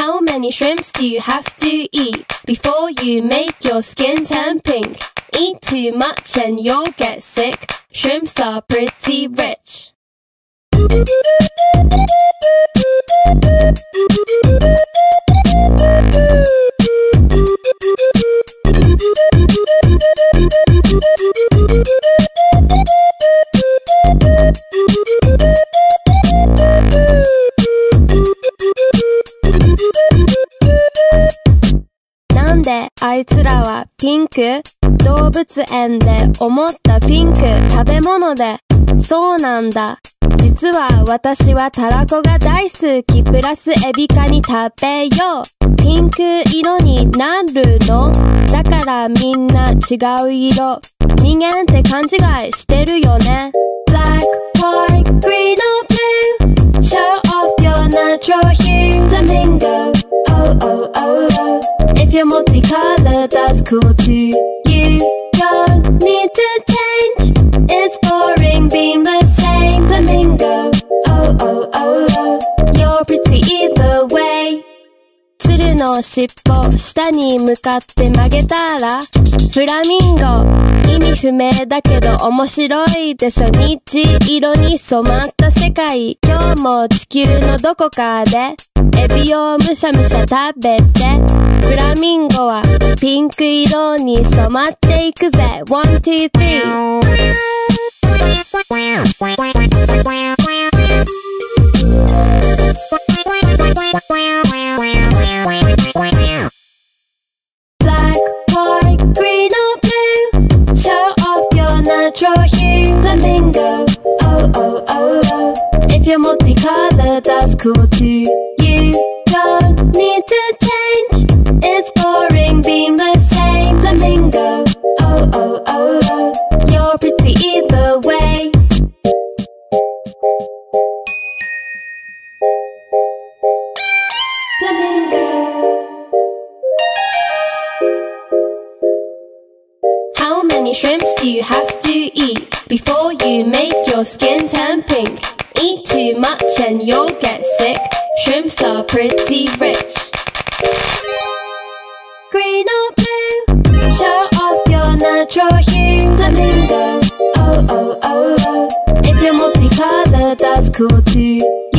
How many shrimps do you have to eat before you make your skin turn pink? Eat too much and you'll get sick. Shrimps are pretty rich.なんであいつらはピンク？動物園で思ったピンク食べ物で。そうなんだ。実は私はたらこが大好き。プラスエビカニ食べよう。ピンク色になるの？だからみんな違う色。人間って勘違いしてるよね。Black, white, green or blue. Show off your natural hue. Flamingo. Oh, oh, oh, oh. If you're multicolored, that's cool too. You don't need to change. It's boring being the same. Flamingo. Oh, oh, oh, oh. You're pretty either way. 鶴の尻尾下に向かって曲げたらフラミンゴ。意味不明だけど面白いでしょ。虹色に染まった世界。今日も地球のどこかでエビをむしゃむしゃ食べて。フラミンゴはピンク色に染まっていくぜ。One, two, three. Black, white, green or blue. Show off your natural hue. Flamingo. Oh, oh, oh, oh. If you're multicolored, that's cool too. You don't need to change. It's boring being the same. Flamingo. Oh, oh, oh, oh. You're pretty either way. Flamingo. How many shrimps do you have to eat before you make your skin turn pink? Eat too much and you'll get sick. Shrimps are pretty rich. Green or blue, show off your natural hue. Flamingo. Oh, oh, oh, oh. If you're multicolored, that's cool too.